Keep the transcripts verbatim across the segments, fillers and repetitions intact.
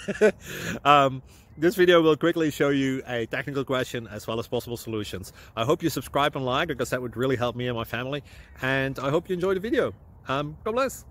um, this video will quickly show you a technical question as well as possible solutions. I hope you subscribe and like, because that would really help me and my family. And I hope you enjoy the video. Um, God bless.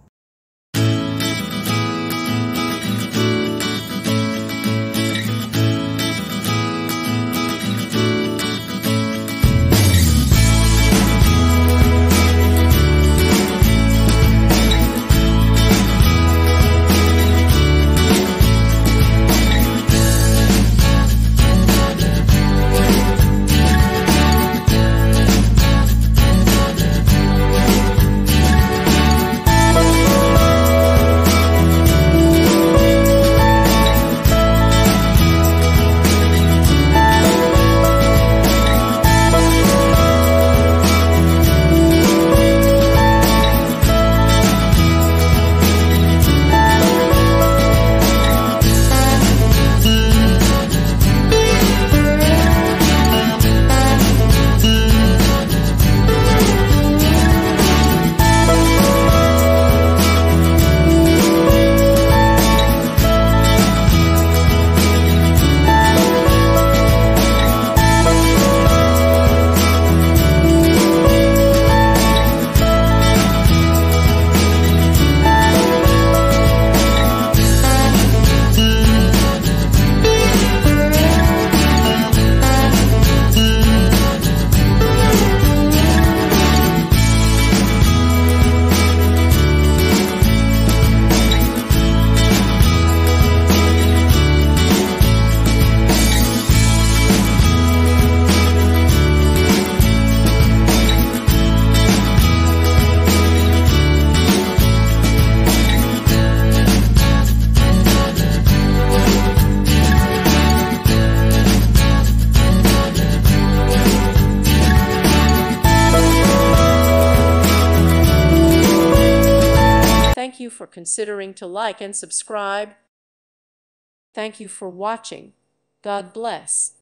Thank you for considering to like and subscribe. Thank you for watching. God bless.